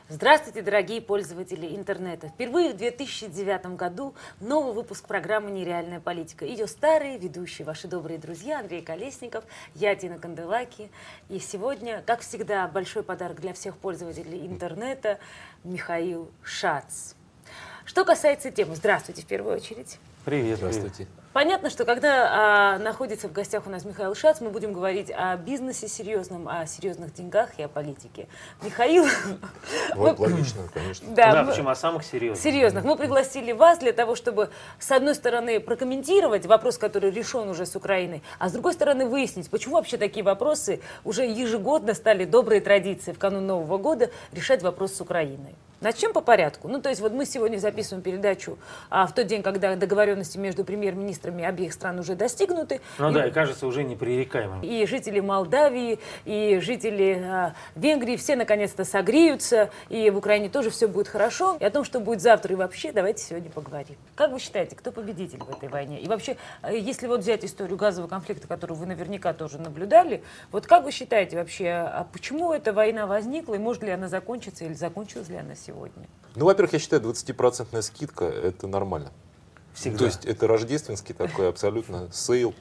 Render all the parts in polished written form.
Здравствуйте, дорогие пользователи интернета! Впервые в 2009 году новый выпуск программы «Нереальная политика». Ее старые ведущие, ваши добрые друзья Андрей Колесников, я Дина Канделаки. И сегодня, как всегда, большой подарок для всех пользователей интернета – Михаил Шац. Что касается темы, здравствуйте в первую очередь. Привет. Здравствуйте. Понятно, что когда находится в гостях у нас Михаил Шац, мы будем говорить о бизнесе серьезном, о серьезных деньгах и о политике. Михаил... Вот логично, конечно. Да, причем о самых серьезных. Серьезных. Мы пригласили вас для того, чтобы, с одной стороны, прокомментировать вопрос, который решен уже с Украиной, а с другой стороны, выяснить, почему вообще такие вопросы уже ежегодно стали доброй традицией в канун Нового года решать вопрос с Украиной. Начнем по порядку. Ну, то есть вот мы сегодня записываем передачу в тот день, когда договоренности между премьер-министрами обеих стран уже достигнуты. Ну да, и кажется уже непререкаемым. И жители Молдавии, и жители Венгрии все наконец-то согреются, и в Украине тоже все будет хорошо. И о том, что будет завтра и вообще, давайте сегодня поговорим. Как вы считаете, кто победитель в этой войне? И вообще, если вот взять историю газового конфликта, которую вы наверняка тоже наблюдали, вот как вы считаете вообще, почему эта война возникла, и может ли она закончиться, или закончилась ли она сегодня? Ну, во-первых, я считаю, 20% скидка – это нормально. Всегда. То есть это рождественский такой абсолютно сейл.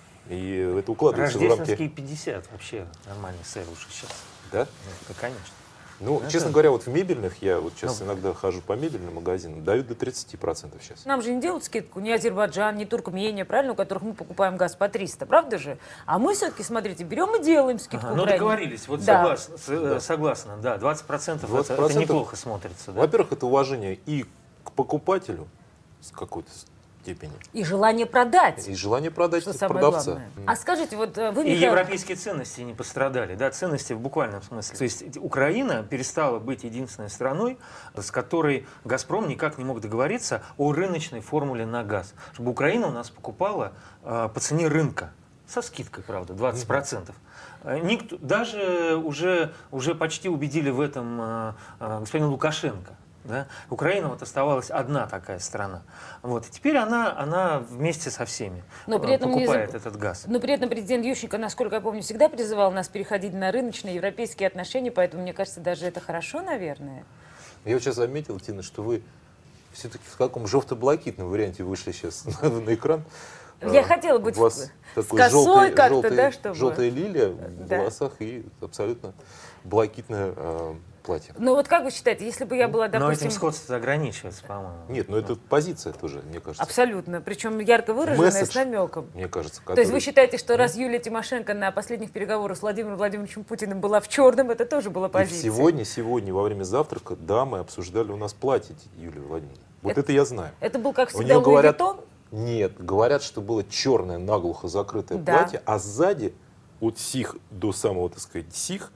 И это укладывается в рамки... Рождественские 50 вообще нормальный сейл уже сейчас. Да? Да, конечно. Ну, честно говоря, вот в мебельных, я вот сейчас иногда хожу по мебельным магазинам, дают до 30% сейчас. Нам же не делают скидку ни Азербайджан, ни Туркмения, правильно, у которых мы покупаем газ по 300, правда же? А мы все-таки, смотрите, берем и делаем скидку. Ну, договорились, вот да. согласна, да, 20%, это неплохо смотрится. Да? Во-первых, это уважение и к покупателю с какой-то степени. И желание продать. И желание продать Что самое продавца. главное. А скажите, вот вы, И Михаил... европейские ценности не пострадали, да, ценности в буквальном смысле. То есть Украина перестала быть единственной страной, с которой «Газпром» никак не мог договориться о рыночной формуле на газ. Чтобы Украина у нас покупала по цене рынка, со скидкой, правда, 20%. Никто, даже уже почти убедили в этом господина Лукашенко. Да? Украина вот оставалась одна такая страна. Вот. И теперь она вместе со всеми покупает этот газ. Но при этом президент Ющенко, насколько я помню, всегда призывал нас переходить на рыночные европейские отношения, поэтому, мне кажется, даже это хорошо, наверное. Я вот сейчас заметил, Тина, что вы все-таки в каком желто-блакитном варианте вышли сейчас на экран. Я хотела быть с косой как-то, да, чтобы... Желтая лилия в волосах и абсолютно блакитное платье. Ну вот как вы считаете, если бы я была, допустим... Но этим сходство ограничивается, по-моему. Нет, но это позиция тоже, мне кажется. Абсолютно, причем ярко выраженная, Месседж, с намеком. мне кажется. То есть вы считаете, что раз Юлия Тимошенко на последних переговорах с Владимиром Владимировичем Путиным была в черном, это тоже была позиция? И сегодня во время завтрака дамы обсуждали у нас платье Юлии Владимировны. Вот это я знаю. Это был, как У всегда, нее Луи говорят, Виттон? нет, говорят, что было черное, наглухо закрытое платье, а сзади от сих до самого, так сказать, сих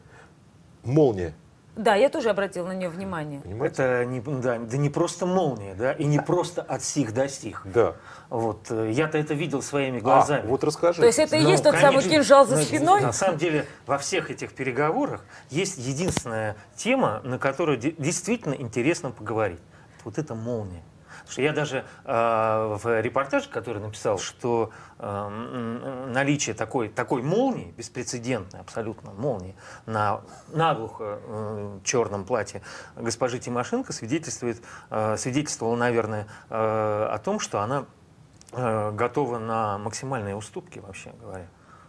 молния. Да, я тоже обратила на нее внимание. Понимаете? Это не просто молния, да, и не просто от сих до сих. Да. Вот, я-то это видел своими глазами. Вот расскажи. То есть это и есть тот самый кинжал за спиной? На самом деле, во всех этих переговорах есть единственная тема, на которую действительно интересно поговорить. Вот это молния. Потому что я даже в репортаже, который написал, что наличие такой молнии, беспрецедентной абсолютно молнии, на наглухо черном платье госпожи Тимошенко свидетельствовало, наверное, о том, что она готова на максимальные уступки, вообще говоря,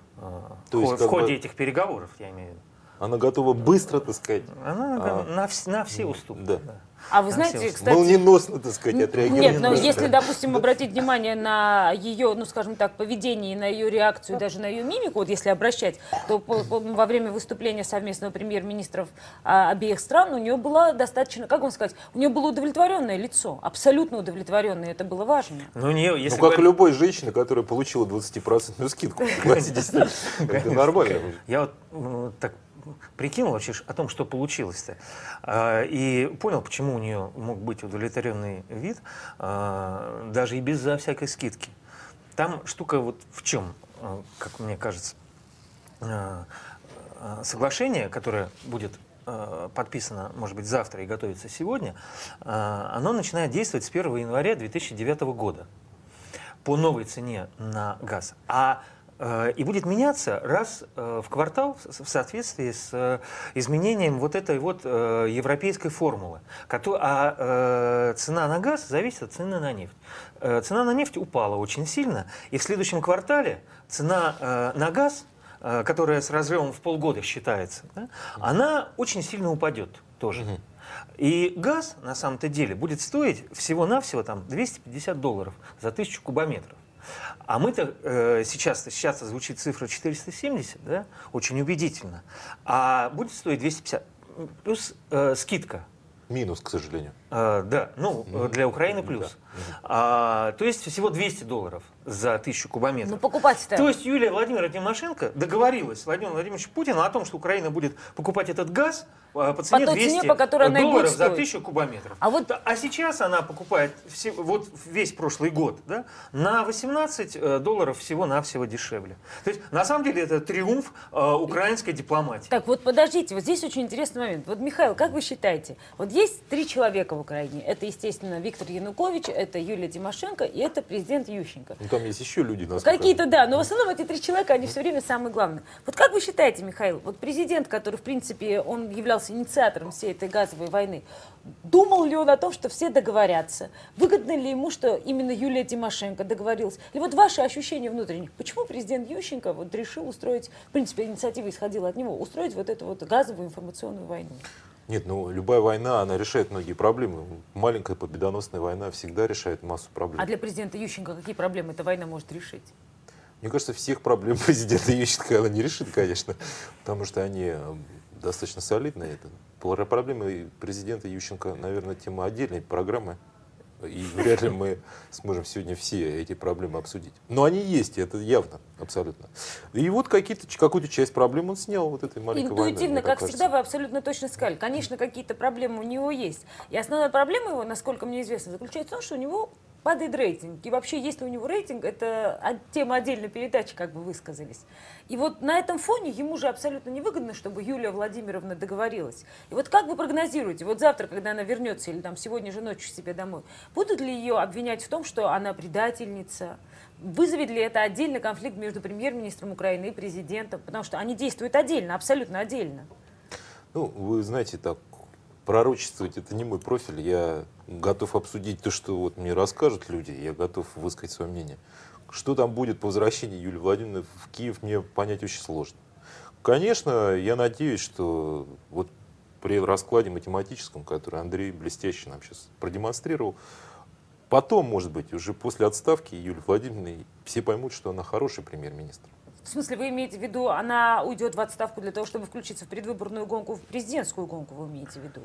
в ходе этих переговоров, я имею в виду. Она готова быстро, так сказать. Она на все уступки. Да. Да. А вы знаете, кстати... Молниеносно, так сказать, отреагировать. Нет, но если, допустим, обратить внимание на ее, ну, скажем так, поведение, на ее реакцию, даже на ее мимику, вот если обращать, то во время выступления совместного премьер-министров обеих стран у нее было достаточно, как вам сказать, у нее было удовлетворенное лицо, абсолютно удовлетворенное, это было важно. Но у нее, если как у любой женщины, которая получила 20% скидку, согласитесь, это нормально. Я вот так прикинул вообще о том, что получилось-то, и понял, почему у нее мог быть удовлетворенный вид, даже и безо всякой скидки. Там штука вот в чем, как мне кажется, соглашение, которое будет подписано, может быть, завтра и готовится сегодня, оно начинает действовать с 1 января 2009 года по новой цене на газ. А и будет меняться раз в квартал в соответствии с изменением вот этой вот европейской формулы. Цена на газ зависит от цены на нефть. Цена на нефть упала очень сильно, и в следующем квартале цена на газ, которая с разрывом в полгода считается, да, она очень сильно упадет тоже. И газ, на самом-то деле, будет стоить всего-навсего там $250 за 1000 кубометров. А мы-то сейчас звучит цифра 470, да, очень убедительно, а будет стоить 250, плюс скидка. Минус, к сожалению. Да, ну, для Украины плюс. То есть всего $200 за 1000 кубометров. Ну, покупать-то. То есть Юлия Владимировна Тимошенко договорилась с Владимиром Владимировичем Путиным о том, что Украина будет покупать этот газ по цене той цене, $200 по которой она и будет за стоить. 1000 кубометров. А Сейчас она покупает вот весь прошлый год, да, на $18 всего-навсего дешевле. То есть на самом деле это триумф украинской дипломатии. Так, вот подождите, вот здесь очень интересный момент. Вот, Михаил, как вы считаете, вот есть 3 человека в Украине. Это, естественно, Виктор Янукович, это Юлия Тимошенко и это президент Ющенко. Ну, там есть еще люди. Какие-то, да, но в основном эти 3 человека, они все время самые главные. Вот как вы считаете, Михаил, вот президент, который, в принципе, он являлся инициатором всей этой газовой войны, думал ли он о том, что все договорятся? Выгодно ли ему, что именно Юлия Тимошенко договорилась? Или вот ваши ощущения внутренних? Почему президент Ющенко вот решил устроить, в принципе, инициатива исходила от него, устроить вот эту вот газовую информационную войну? Нет, ну любая война, она решает многие проблемы. Маленькая победоносная война всегда решает массу проблем. А для президента Ющенко какие проблемы эта война может решить? Мне кажется, всех проблем президента Ющенко она не решит, конечно, потому что они достаточно солидные. Проблемы президента Ющенко, наверное, тема отдельной программы. И вряд ли мы сможем сегодня все эти проблемы обсудить. Но они есть, это явно, абсолютно. И вот какую-то часть проблем он снял вот этой маленькой войной. Интуитивно, как всегда, вы абсолютно точно сказали. Конечно, какие-то проблемы у него есть. И основная проблема его, насколько мне известно, заключается в том, что у него падает рейтинг. И вообще, есть ли у него рейтинг, это тема отдельной передачи, как бы высказались. И вот на этом фоне ему же абсолютно невыгодно, чтобы Юлия Владимировна договорилась. И вот как вы прогнозируете, вот завтра, когда она вернется, или там сегодня же ночью себе домой, будут ли ее обвинять в том, что она предательница? Вызовет ли это отдельный конфликт между премьер-министром Украины и президентом? Потому что они действуют отдельно, абсолютно отдельно. Ну, вы знаете, так, пророчествовать это не мой профиль. Я готов обсудить то, что вот мне расскажут люди. Я готов высказать свое мнение. Что там будет по возвращении Юлии Владимировны в Киев, мне понять очень сложно. Конечно, я надеюсь, что вот при раскладе математическом, который Андрей блестяще нам сейчас продемонстрировал, потом, может быть, уже после отставки Юлии Владимировны все поймут, что она хороший премьер-министр. В смысле, вы имеете в виду, она уйдет в отставку для того, чтобы включиться в предвыборную гонку, в президентскую гонку, вы имеете в виду?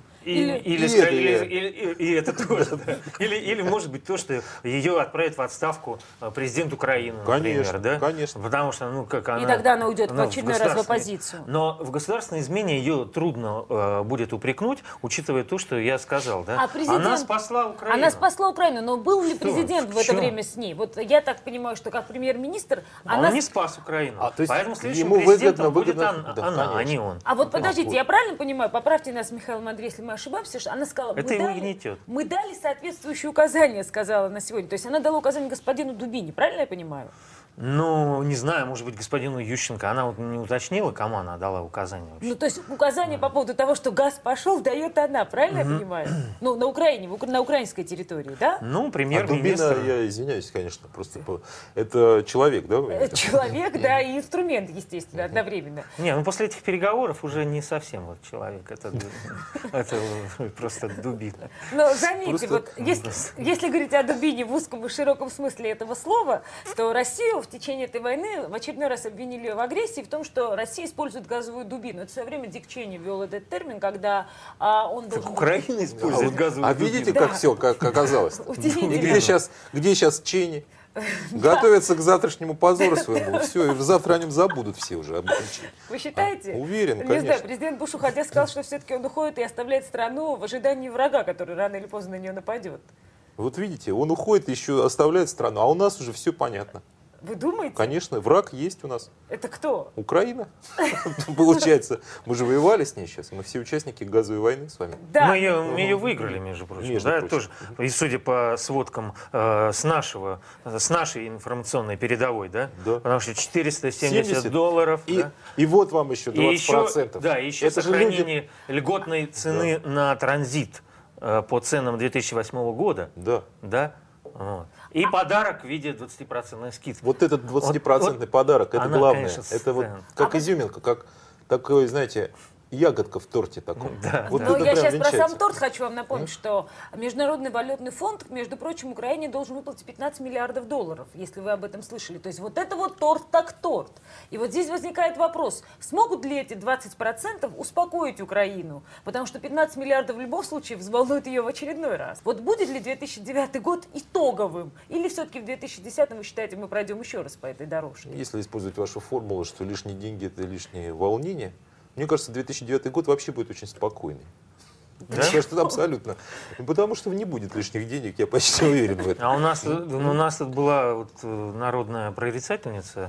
И это тоже. Да. Или, может быть, то, что ее отправят в отставку президент Украины, например. Конечно, Да? конечно. Потому что, ну, как она... И тогда она уйдет в очередной раз в оппозицию. Но в государственной измене ее трудно будет упрекнуть, учитывая то, что я сказал. Да? Она спасла Украину. Она спасла Украину, но был ли президент в это время с ней? Вот я так понимаю, что как премьер-министр... Он не спас Украину. То есть поэтому следующим ему президентом будет выгодно, она, а не он. А вот подождите, я правильно понимаю, поправьте нас, Михаил Андреевич, если мы ошибаемся, что она сказала, Это его гнетет. мы дали соответствующие указания, сказала на сегодня. То есть она дала указание господину Дубине, правильно я понимаю? Ну, не знаю, может быть, господину Ющенко. Она вот не уточнила, кому она дала указание вообще. Ну, то есть указание по поводу того, что газ пошел, дает она, правильно я понимаю? Ну, на Украине, на украинской территории, да? Ну, премьер-министр. Дубина, я извиняюсь, конечно, просто это человек, да? Человек, да, и инструмент, естественно, одновременно. Не, ну после этих переговоров уже не совсем вот человек, это просто дубина. Но заметьте, вот если говорить о Дубине в узком и широком смысле этого слова, то Россию в течение этой войны в очередной раз обвинили в агрессии, в том, что Россия использует газовую дубину. Это в свое время Дик Чейни ввел этот термин, когда он должен... Как Украина использует газовую А дубину. видите, как все, как оказалось? Удивительно. И где сейчас Чейни? Готовятся к завтрашнему позору своему. Все, и завтра о нем забудут все уже. Вы считаете? Уверен, Не знаю, конечно. президент Буш, уходя, сказал, что все-таки он уходит и оставляет страну в ожидании врага, который рано или поздно на нее нападет. Вот видите, он уходит, еще оставляет страну, а у нас уже все понятно. Вы думаете? Конечно, враг есть у нас. Это кто? Украина. Получается, мы же воевали с ней сейчас. Мы все участники газовой войны с вами. Да. Мы ее выиграли, между прочим. Между Да, прочим. тоже. И судя по сводкам с нашей информационной передовой, да? Да. Потому что 470 70. долларов. да? И вот вам еще 20%. И еще, да, еще Это же люди- сохранение льготной цены на транзит по ценам 2008 года. Да. Да? Вот. И подарок в виде 20% скидки. Вот этот 20% подарок, это она, главное. конечно, Это вот да. как изюминка, как такой, знаете, ягодка в торте таком. Да. Вот Но это я прям сейчас про венчается. сам торт хочу вам напомнить, что Международный валютный фонд, между прочим, Украине должен выплатить 15 миллиардов долларов, если вы об этом слышали. То есть вот это вот торт так торт. И вот здесь возникает вопрос, смогут ли эти 20% успокоить Украину? Потому что 15 миллиардов в любом случае взволнует ее в очередной раз. Вот будет ли 2009 год итоговым? Или все-таки в 2010 вы считаете, мы пройдем еще раз по этой дорожке? Если использовать вашу формулу, что лишние деньги — это лишние волнения, мне кажется, 2009 год вообще будет очень спокойный. Мне кажется, абсолютно. Потому что не будет лишних денег, я почти уверен в этом. А у нас тут была вот народная прорицательница,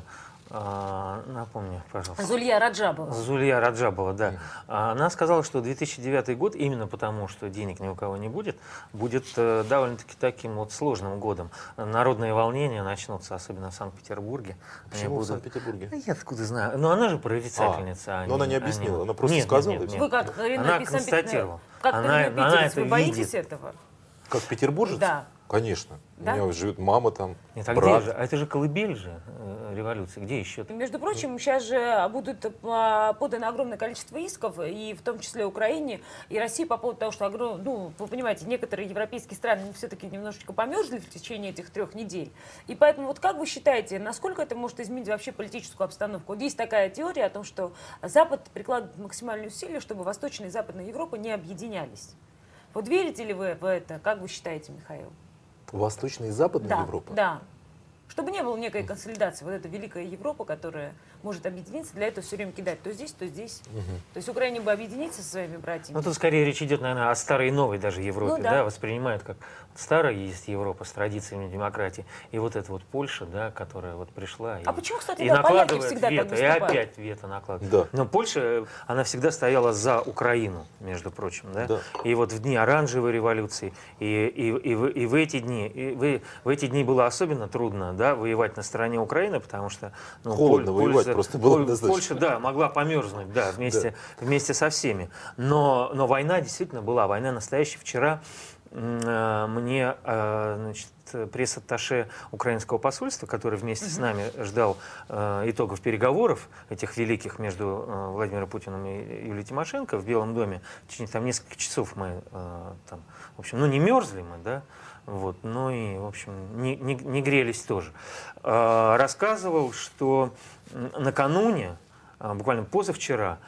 напомни, пожалуйста. Зулья Раджабова. Зулья Раджабова, да. Она сказала, что 2009 год, именно потому, что денег ни у кого не будет, будет довольно-таки таким вот сложным годом. Народные волнения начнутся, особенно в Санкт-Петербурге. Почему в Санкт-Петербурге? Да я откуда знаю. Но она же прорицательница. Но она не объяснила, она просто сказала, и всё. Вы как, Она констатировала. Как Она питерец, это вы боитесь видит. этого? Как петербуржец? Да. Конечно. Да? У меня живет мама там, Нет, а где брат. же? А это же колыбель же революции. Где еще? И, между прочим, сейчас же будут подано огромное количество исков, и в том числе Украине и России, по поводу того, что, ну, вы понимаете, некоторые европейские страны все-таки немножечко померзли в течение этих 3 недель. И поэтому, вот как вы считаете, насколько это может изменить вообще политическую обстановку? Вот есть такая теория о том, что Запад прикладывает максимальные усилия, чтобы Восточная и Западная Европа не объединялись. Вот верите ли вы в это? Как вы считаете, Михаил? Восточная и Западная Да, Европа? да. Чтобы не было некой консолидации, вот эта великая Европа, которая может объединиться, для этого все время кидать то здесь, то здесь. То есть Украине бы объединиться со своими братьями. Ну, тут скорее речь идет, наверное, о старой и новой даже Европе, Ну, да. да, воспринимают как старая есть Европа с традициями демократии, и вот эта вот Польша, да, которая вот пришла А почему, кстати, и да, поляки накладывает всегда так вето, и выступают? опять вето накладывает. Да. Но Польша, она всегда стояла за Украину, между прочим, да, Да. и вот в дни оранжевой революции, и в эти дни было особенно трудно, да, воевать на стороне Украины, потому что ну, Холодно воевать просто было достаточно. Польша, да, могла померзнуть, да, вместе со всеми. Но война действительно была, война настоящая. Вчера мне, значит, пресс-атташе украинского посольства, который вместе с нами ждал итогов переговоров этих великих между Владимиром Путиным и Юлией Тимошенко в Белом доме, в течение там нескольких часов мы там, в общем, ну не мерзли мы, да, вот, ну и, в общем, не грелись тоже. Рассказывал, что накануне, буквально позавчера,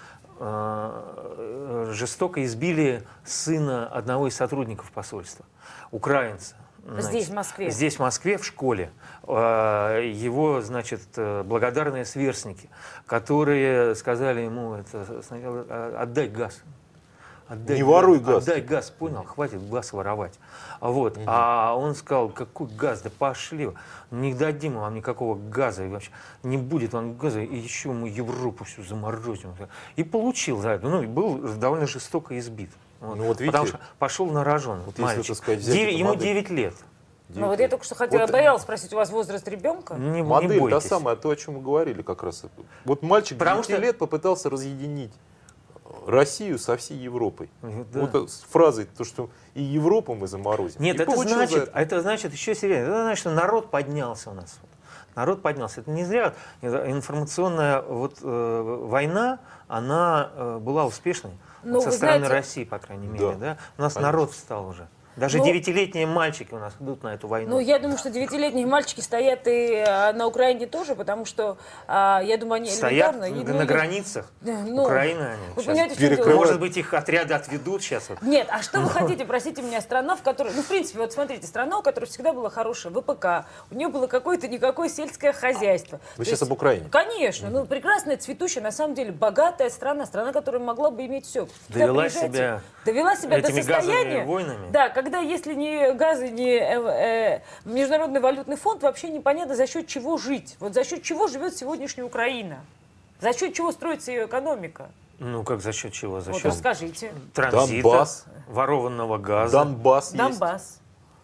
жестоко избили сына одного из сотрудников посольства, украинца. Значит, Здесь, в Москве? Здесь, в Москве, в школе. Его, значит, благодарные сверстники, которые сказали ему, это сначала отдай газ. Не воруй газ. Отдай газ, понял? Хватит газ воровать. Вот. А он сказал, какой газ? Да пошли вы. Не дадим вам никакого газа. И вообще не будет вам газа. И еще мы Европу всю заморозим. И получил за это. Ну, и был довольно жестоко избит. Вот. Ну, вот видите, потому что пошел на рожон. вот если, мальчик. так сказать, взять эту Ему модель. 9 лет. Ну вот я только что хотела, Вот, боялась спросить, у вас возраст ребенка? Не Модель та бойтесь. самая, то, о чем мы говорили как раз. Вот мальчик Потому 9 что- лет попытался разъединить Россию со всей Европой. Да. Вот с фразой, то, что и Европу мы заморозим. Нет, И это получил за значит еще серьезнее. Это значит, что народ поднялся у нас. Народ поднялся. Это не зря информационная война, она была успешной. Ну, Со вы стороны знаете- России, по крайней мере. Да, Да? У нас конечно. народ встал уже. Даже Ну, 9-летние мальчики у нас идут на эту войну. Ну, я думаю, что 9-летние мальчики стоят и на Украине тоже, потому что, я думаю, они Стоят элементарно... на границах ну, Украины. Они Вы сейчас понимаете, в чем дело? перекрывают. Может быть, их отряды отведут сейчас. Вот. Нет, а что вы хотите, простите меня, страна, в которой, ну, в принципе, вот смотрите, страна, у которой всегда была хорошая ВПК, у нее было какое-то никакое сельское хозяйство. Вы То сейчас об Украине? Конечно, ну, прекрасная, цветущая, на самом деле, богатая страна, которая могла бы иметь все. Довела себя до этими газовыми состояния, войнами. да, когда тогда, если не газ и не Международный валютный фонд, вообще непонятно, за счет чего жить. Вот за счет чего живет сегодняшняя Украина? За счет чего строится ее экономика? Ну, как за счет чего? За Вот счет расскажите. транзита, Донбасс. ворованного газа. Донбасс есть. Донбасс.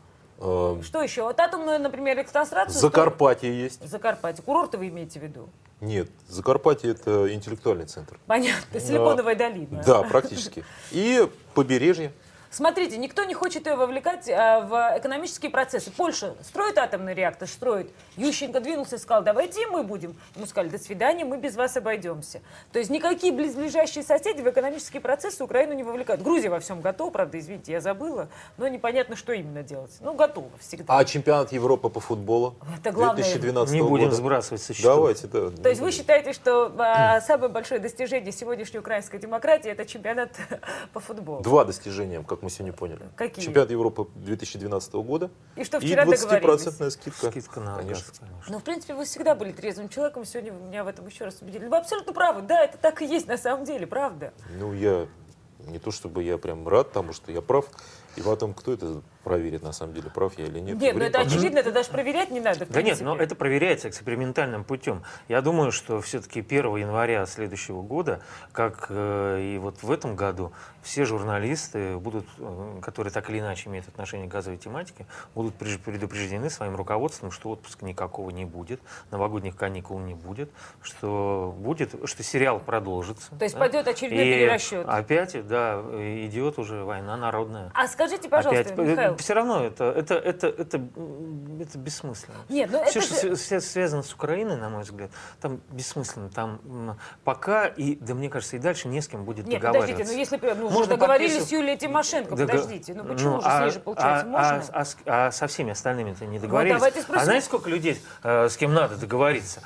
э, Что еще? Вот атомную, например, электростанцию... Закарпатье есть. Закарпатье. Курорты вы имеете в виду? Нет, Закарпатье это интеллектуальный центр. Понятно. Силиконовая долина. Да, практически. И побережье. Смотрите, никто не хочет ее вовлекать в экономические процессы. Польша строит атомный реактор, строит. Ющенко двинулся и сказал, давайте и мы будем. Ему сказали, до свидания, мы без вас обойдемся. То есть никакие близлежащие соседи в экономические процессы Украину не вовлекают. Грузия во всем готова, правда, извините, я забыла, но непонятно, что именно делать. Ну, готова всегда. А чемпионат Европы по футболу Это главное. 2012 Не будем года. сбрасывать со счетов. Давайте, да. То есть вы считаете, что самое большое достижение сегодняшней украинской демократии – это чемпионат по футболу? Два достижения, как мы сегодня поняли. Какие? Чемпионат Европы 2012 года И что вчера договорились? 20% скидка. Скидка на Конечно. газ, конечно. Ну, в принципе, вы всегда были трезвым человеком, сегодня вы меня в этом еще раз убедили. Вы абсолютно правы, да, это так и есть на самом деле, правда. Ну, я не то чтобы я прям рад тому, что я прав. И потом, кто это проверит, на самом деле, прав я или нет. Нет, ну Время это покажет. очевидно, это даже проверять не надо. в Да нет, принципе. но это проверяется экспериментальным путем. Я думаю, что все-таки 1 января следующего года, как и вот в этом году, все журналисты будут, которые так или иначе имеют отношение к газовой тематике, будут предупреждены своим руководством, что отпуска никакого не будет, новогодних каникул не будет, что сериал продолжится. То есть да. пойдет очередной И перерасчет. опять, да, идет уже война народная. А скажите, пожалуйста, Михаил. Все равно это бессмысленно. Нет, ну Все, это что же... связано с Украиной, на мой взгляд, там бессмысленно. Там пока, и, да мне кажется, и дальше не с кем будет Нет, договариваться. подождите, ну если мы уже Можно договорились подписывать- с Юлией Тимошенко, подождите, ну почему же с ней же, получается, можно? А со всеми остальными-то не договорились. давайте спросим. А знаете, сколько людей, с кем надо договориться?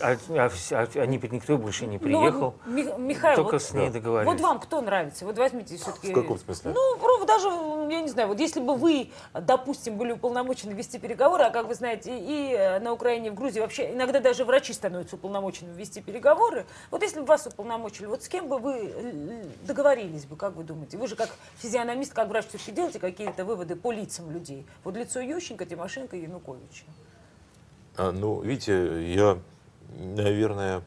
Никто больше не приехал. Ну, вот, Михаил, Только вот, с ней договорились. вот вам кто нравится? Вот возьмите все-таки... В каком смысле? Ну, даже, я не знаю, вот если бы вы, допустим, были уполномочены вести переговоры, а как вы знаете, и на Украине, и в Грузии вообще иногда даже врачи становятся уполномоченными вести переговоры, вот если бы вас уполномочили, вот с кем бы вы договорились бы, как вы думаете? Вы же как физиономист, как врач все-таки делаете какие-то выводы по лицам людей. Вот лицо Ющенко, Тимошенко и Януковича. Ну, видите, я, наверное,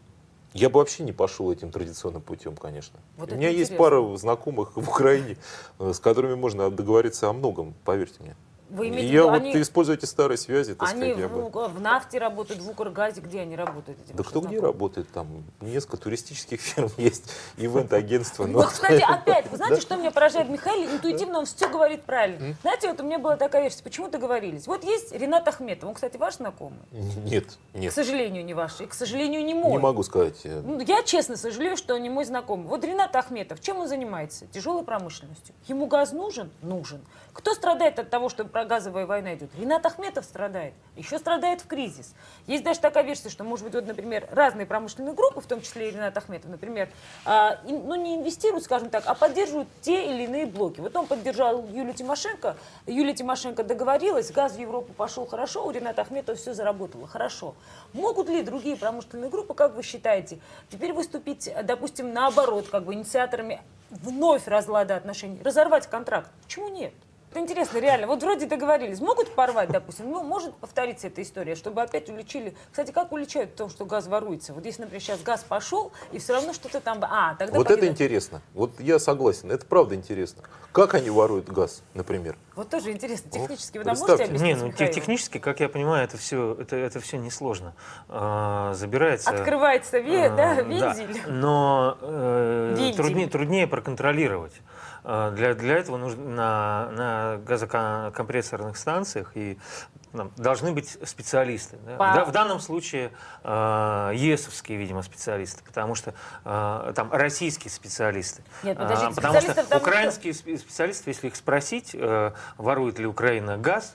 я бы вообще не пошел этим традиционным путем, конечно. Вот У это меня есть интересно. пара знакомых в Украине, с которыми можно договориться о многом, поверьте мне. Вы И имеете в я виду, вот они, использую эти старые связи, так они сказать, я бы... в нафте работают, в Укргазе, где они работают? эти Да ваши кто где знакомые? работает, там несколько туристических фирм есть, ивент-агентства. Вот, кстати, опять, вы знаете, что меня поражает Михаил? Интуитивно он все говорит правильно. Знаете, вот у меня была такая версия, почему договорились. Вот есть Ренат Ахметов, он, кстати, ваш знакомый? Нет, К нет, сожалению, не ваш, и, к сожалению, не мой. не могу сказать. Ну, я честно сожалею, что он не мой знакомый. Вот Ренат Ахметов, чем он занимается? Тяжелой промышленностью. Ему газ нужен? Нужен. Кто страдает от того, что газовая война идет? Ренат Ахметов страдает. Еще страдает в кризис. Есть даже такая версия, что, может быть, вот, например, разные промышленные группы, в том числе и Ренат Ахметов, например, ну, не инвестируют, скажем так, а поддерживают те или иные блоки. Вот он поддержал Юлию Тимошенко. Юлия Тимошенко договорилась, газ в Европу пошел хорошо, у Рената Ахметова все заработало хорошо. Могут ли другие промышленные группы, как вы считаете, теперь выступить, допустим, наоборот, как бы инициаторами вновь разлада отношений, разорвать контракт? Почему нет? Это интересно, реально. Вот вроде договорились. Могут порвать, допустим, ну, может повториться эта история, чтобы опять уличили. Кстати, как уличают в том, что газ воруется? Вот если, например, сейчас газ пошел, и все равно что-то там... тогда Вот пойдет. это интересно. Вот я согласен, это правда интересно. Как они воруют газ, например? Вот тоже интересно. Технически вы нам представьте. можете объяснить, Не, ну Михаил? технически, как я понимаю, это все несложно. Забирается. Открывается да, вензель. но Вензель. труднее проконтролировать. Для этого нужно на газокомпрессорных станциях и должны быть специалисты. Да? В данном случае ЕСовские, видимо, специалисты, потому что там российские специалисты. Нет, подождите, Потому специалистов что там украинские специалисты, если их спросить, ворует ли Украина газ,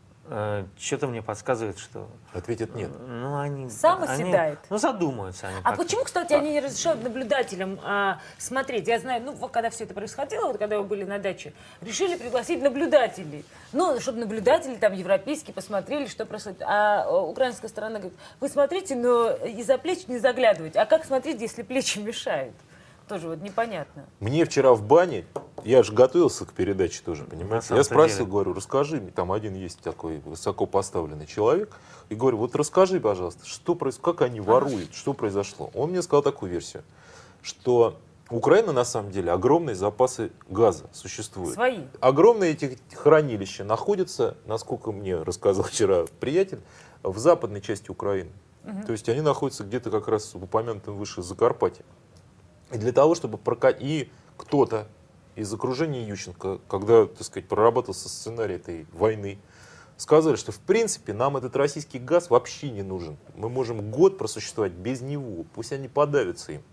что-то мне подсказывает, что... Ответят нет. Ну, они... Сам оседает. Ну, задумаются они. А как-то. почему, кстати, они не разрешают наблюдателям смотреть? Я знаю, ну, вот когда все это происходило, вот когда вы были на даче, решили пригласить наблюдателей. Ну, чтобы наблюдатели там европейские посмотрели, что происходит. А украинская сторона говорит, вы смотрите, но из-за плеч не заглядывайте. А как смотреть, если плечи мешают? Тоже вот непонятно. Мне вчера в бане я же готовился к передаче тоже, На понимаете. самом-то Я спросил, деле. говорю, расскажи мне, там один есть такой высоко поставленный человек, и говорю, вот расскажи, пожалуйста, что происходит, как они воруют, что произошло. Он мне сказал такую версию, что Украина на самом деле огромные запасы газа существуют. Свои. Огромные эти хранилища находятся, насколько мне рассказал вчера приятель, в западной части Украины. То есть они находятся где-то как раз в упомянутом выше Закарпатье. И для того, чтобы прокатить... И кто-то из окружения Ющенко, когда, так сказать, прорабатывался сценарий этой войны, сказали, что в принципе нам этот российский газ вообще не нужен. Мы можем год просуществовать без него, пусть они подавятся им.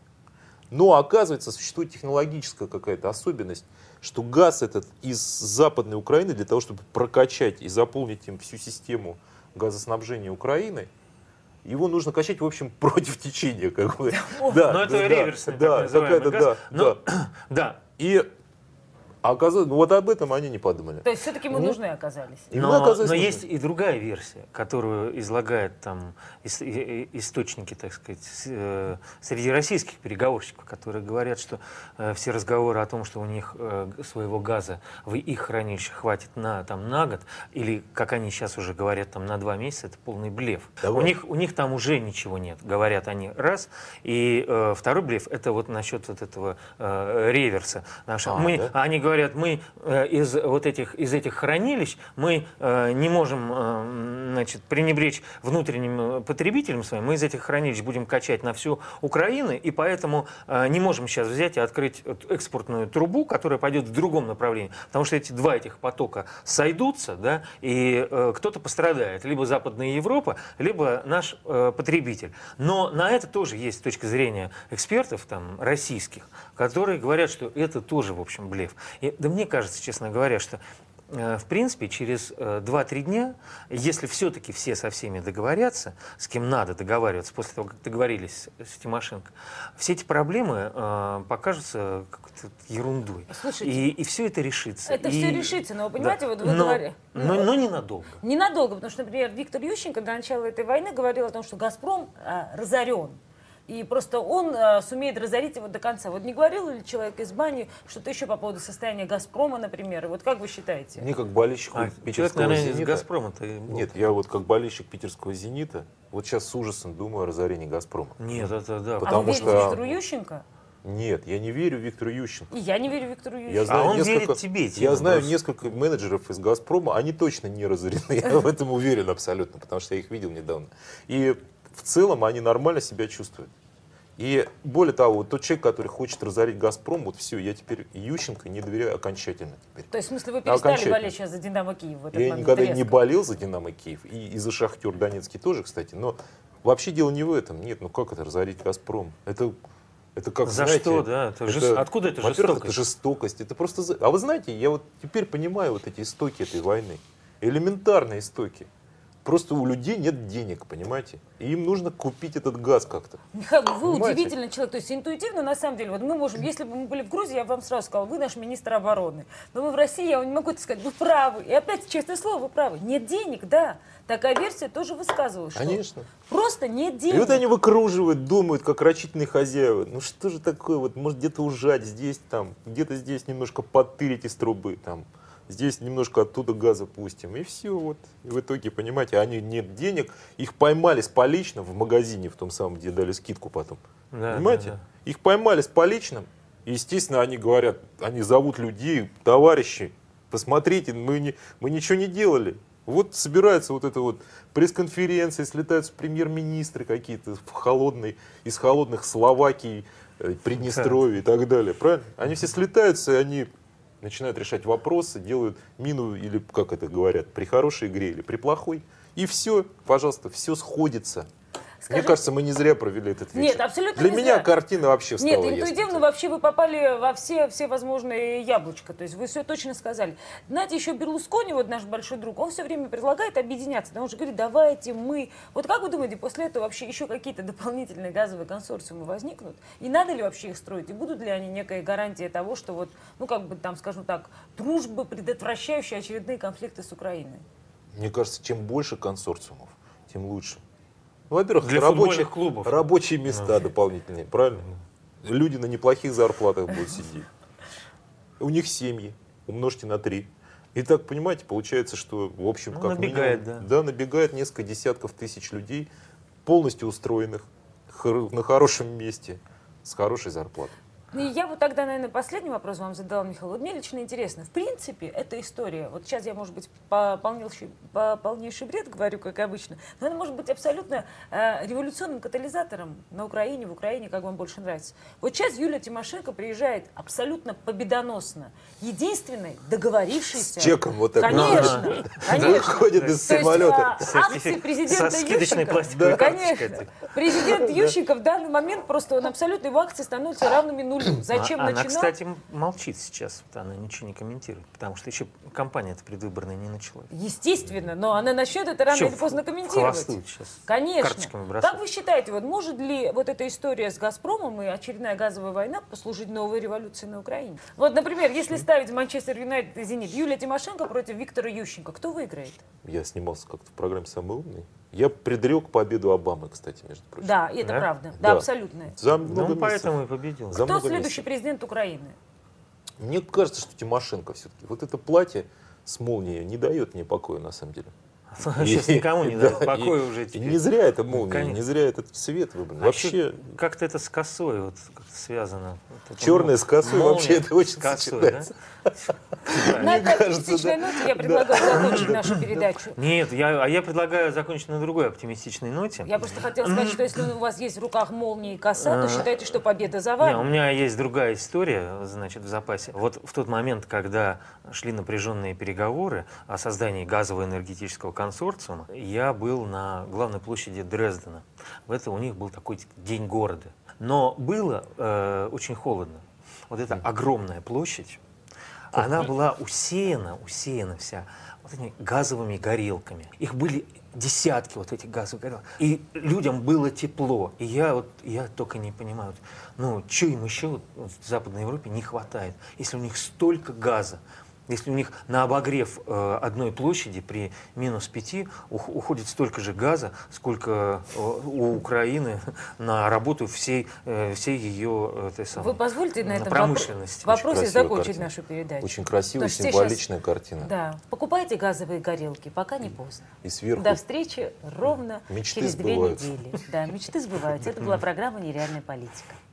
Но оказывается, существует технологическая какая-то особенность, что газ этот из Западной Украины для того, чтобы прокачать и заполнить им всю систему газоснабжения Украины, его нужно качать, в общем, против течения. Как бы. Да, Но это реверсный, так да, называемый какая-то, газ. да, Но- да. Да, И оказалось, вот об этом они не подумали. То есть все-таки мы нужны оказались. И мы но оказались нужны. есть и другая версия, которую излагают там источники, так сказать, среди российских переговорщиков, которые говорят, что все разговоры о том, что у них своего газа в их хранилищах хватит на год, или, как они сейчас уже говорят, там, на 2 месяца, это полный блеф. Давай. У них там уже ничего нет, говорят они, раз. И второй блеф, это вот насчет вот этого реверса. Да? Они говорят, мы из этих хранилищ мы не можем значит, пренебречь внутренним потребителям своим, мы из этих хранилищ будем качать на всю Украину, и поэтому не можем сейчас взять и открыть экспортную трубу, которая пойдет в другом направлении, потому что эти два этих потока сойдутся, да, и кто-то пострадает, либо Западная Европа, либо наш потребитель. Но на это тоже есть точка зрения экспертов там, российских, которые говорят, что это тоже, в общем, блеф. Да мне кажется, честно говоря, что в принципе через 2-3 дня, если все-таки все со всеми договорятся, с кем надо договариваться, после того, как договорились с Тимошенко, все эти проблемы покажутся какой-то ерундой. Слушайте, и все это решится. Это все решится, но вы понимаете, Да. вот вы говорите... Но ненадолго. Ненадолго, потому что, например, Виктор Ющенко до начала этой войны говорил о том, что «Газпром» разорен. И просто он сумеет разорить его до конца. Вот не говорил ли человек из бани что-то еще по поводу состояния «Газпрома», например? И вот как вы считаете? Мне как болельщику Человек, питерского наверное, из «Зенита». «Газпрома»-то. Нет, я вот как болельщик питерского «Зенита», вот сейчас с ужасом думаю о разорении «Газпрома». Нет, это да. А Потому вы верите что- Виктору Ющенко? Нет, я не верю Виктору Ющенко. И я не верю Виктору Ющенко. Я знаю он несколько, верит тебе, я Тима, знаю просто. несколько менеджеров из «Газпрома», они точно не разорены, я в этом уверен абсолютно, потому что я их видел недавно. И в целом они нормально себя чувствуют. И более того, вот тот человек, который хочет разорить «Газпром», вот все, я теперь Ющенко не доверяю окончательно теперь. То есть, в смысле, вы перестали Окончательно. болеть сейчас за «Динамо Киев» в этот Я момент никогда резко? не болел за «Динамо Киев», и за «Шахтер» Донецкий тоже, кстати, но вообще дело не в этом. Нет, ну как это разорить «Газпром»? Это как, За знаете, что, да? Откуда это во-первых, это жестокость? жестокость. Это просто... А вы знаете, я вот теперь понимаю вот эти истоки этой войны. Элементарные истоки. Просто у людей нет денег, понимаете? И им нужно купить этот газ как-то. Михаил, вы Понимаете? удивительный человек. То есть интуитивно, на самом деле, вот мы можем, если бы мы были в Грузии, я бы вам сразу сказала, вы наш министр обороны. Но вы в России, я вам не могу это сказать, вы правы. И опять, честное слово, вы правы. Нет денег, да. Такая версия тоже высказывалась. Что Конечно. просто нет И денег. вот они выкруживают, думают, как рачительные хозяева. Ну что же такое, вот может где-то ужать здесь, там, где-то здесь немножко подтырить из трубы, там, здесь немножко оттуда газа пустим. И все, вот. И в итоге, понимаете, они нет денег, их поймали с поличным в магазине, в том самом, где дали скидку потом. Да, Понимаете? да, да. Их поймали с поличным, и, естественно, они говорят, они зовут людей, товарищи, посмотрите, мы ничего не делали. Вот собирается вот эта вот пресс-конференция, слетаются премьер-министры какие-то из холодных Словакий, Приднестровья и так далее. Правильно? Они все слетаются, и они начинают решать вопросы, делают мину, или, как это говорят, при хорошей игре или при плохой. И все, пожалуйста, все сходится. Мне Скажите- кажется, мы не зря провели этот вечер. Нет, абсолютно Для не меня зря. картина вообще стала Нет, ясной. интуитивно вообще вы попали во все возможные яблочко. То есть вы все точно сказали. Знаете, еще Берлускони, вот наш большой друг, он все время предлагает объединяться. Он же говорит, давайте мы... Вот как вы думаете, после этого вообще еще какие-то дополнительные газовые консорциумы возникнут? И надо ли вообще их строить? И будут ли они некой гарантией того, что вот, ну как бы там, скажем так, дружба, предотвращающая очередные конфликты с Украиной? Мне кажется, чем больше консорциумов, тем лучше. Ну, во-первых, Для футбольных клубов. рабочие места дополнительные, правильно? Люди на неплохих зарплатах будут сидеть. у них семьи, умножьте на 3. И так, понимаете, получается, что, в общем, Ну, как набегает, минимум, да. набегает несколько десятков тысяч людей, полностью устроенных, на хорошем месте, с хорошей зарплатой. И я вот тогда, наверное, последний вопрос вам задала, Михаил. Вот мне лично интересно, в принципе, эта история, вот сейчас я, может быть, по полнейший бред говорю, как обычно, но она может быть абсолютно революционным катализатором на Украине, в Украине, как вам больше нравится. Вот сейчас Юлия Тимошенко приезжает абсолютно победоносно, единственной договорившейся. С чеком вот так. Конечно, конечно. Выходит из То есть, самолета. акции президента Со скидочной Ющенко, пластиковой конечно. карточкой. Президент Ющенко в данный момент просто он абсолютно его акции становятся равными нулю. Зачем Она, начинал? кстати, молчит сейчас, вот она ничего не комментирует, потому что еще кампания-то предвыборная не началась. Естественно, но она начнет это рано Чё, или поздно в комментировать. холостую сейчас Конечно. карточками бросать? Как вы считаете, вот может ли вот эта история с «Газпромом» и очередная газовая война послужить новой революцией на Украине? Вот, например, если ставить Манчестер Юнайтед и Зенит, Юлия Тимошенко против Виктора Ющенко, кто выиграет? Я снимался как-то в программе «Самый умный». Я предрек победу Обамы, кстати, между прочим. Да, и это Да? правда. Да, Да. абсолютно. За Ну, много месяцев. поэтому и победил. За Кто много следующий месяцев. президент Украины? Мне кажется, что Тимошенко все-таки. Вот это платье с молнией не дает мне покоя, на самом деле. Сейчас никому не Да, дает покоя и- уже и теперь. не зря это молния, Конечно. не зря этот цвет выбран. А Вообще, еще как-то это с косой вот как-то связано. Вот это черное с косой, молния вообще это очень с косой, сочетается. На этой кажется, оптимистичной ноте я предлагаю закончить нашу передачу. Нет, я предлагаю закончить на другой оптимистичной ноте. Я просто хотела сказать, что если у вас есть в руках молния и коса, то считайте, что победа за Не, у вами. меня есть другая история, значит, в запасе. Вот в тот момент, когда шли напряженные переговоры о создании газового энергетического консорциума, я был на главной площади Дрездена. Это у них был такой день города. Но было очень холодно. Вот эта огромная площадь, она была усеяна вся вот этими газовыми горелками. Их были десятки вот этих газовых горелок. И людям было тепло. И я только не понимаю, ну, что им еще вот в Западной Европе не хватает, если у них столько газа. Если у них на обогрев одной площади при -5 уходит столько же газа, сколько у Украины на работу всей ее Вы позволите на этом промышленности. вопросе красивая закончить картина. нашу передачу? Очень красивая, Потому что все символичная картина. Да. Покупайте газовые горелки, пока не поздно. И сверху До встречи ровно Мечты через 2 сбываются. недели. Да, мечты сбываются. Это была программа «Нереальная политика».